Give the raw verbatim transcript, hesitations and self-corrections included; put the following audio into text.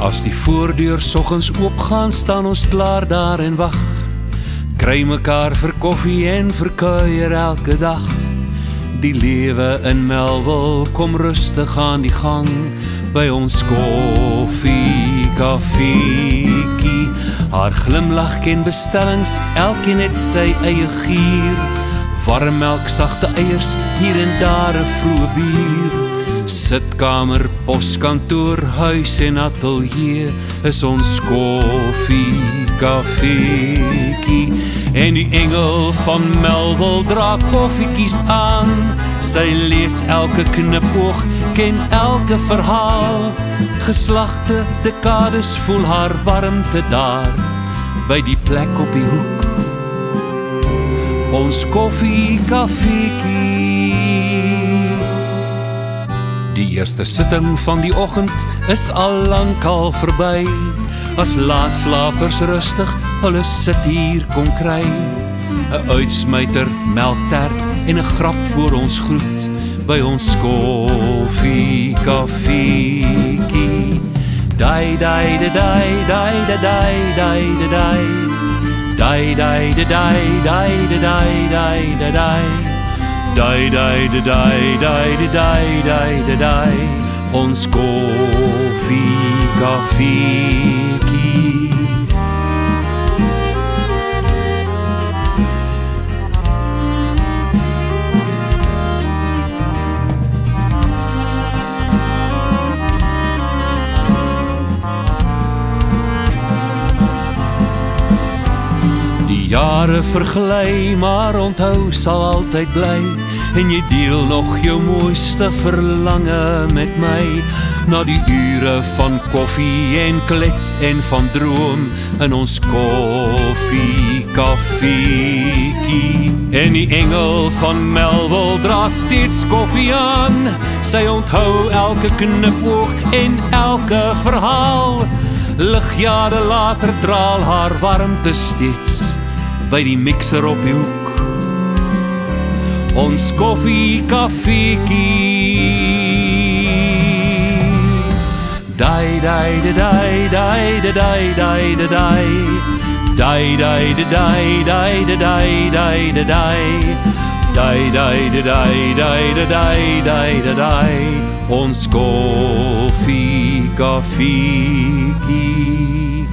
As die voordeur soggens oopgaan, staan ons klaar daar en wag. Kry mekaar vir koffie en vir kuier elke dag. Die lewe in Melville kom rustig aan die gang, by ons koffie, kafiekie. Haar glimlach ken bestellings, elkeen het sy eie gier. Warm melk, sagte eiers, hier en daar 'n vroeë bier. Sitkamer, poskantoor, huis en atelier is ons koffie, kafiekie. En die engel van Melville dra koffiekies aan. Sy lees elke knipoog, ken elke verhaal. Geslagte dekades voel haar warmte daar, by die plek op die hoek. Ons koffie, kafiekie. Die eerste sitting van die oggend is al lank al verby. As laatslapers rustig hulle sit hier kom kry. 'n Uitsmyter, melktert en 'n grap voor ons groet, by ons koffie, kafiekie. Dai dai da dai dai da dai dai da dai. Dai dai da dai dai da dai dai da dai. Dai dai da dai dai da dai dai da dai. Ons koffie, kafiekie. Die jare vergly, maar onthou sal altyd bly. En jy deel nog jou mooiste verlange met my. Na die ure van koffie en klets en van droom, in ons koffie, kafiekie. En die engel van Melville dra steeds koffie aan. Sy onthou elke knipoog en elke verhaal. Ligjare later draal haar warmte steeds, by die mixer op die hoek. Ons koffie, kafiekie. Dai dai da dai dai da dai dai da dai. Dai dai da dai dai da dai dai da dai. Dai dai da dai dai da dai dai da dai. Ons koffie, kafiekie.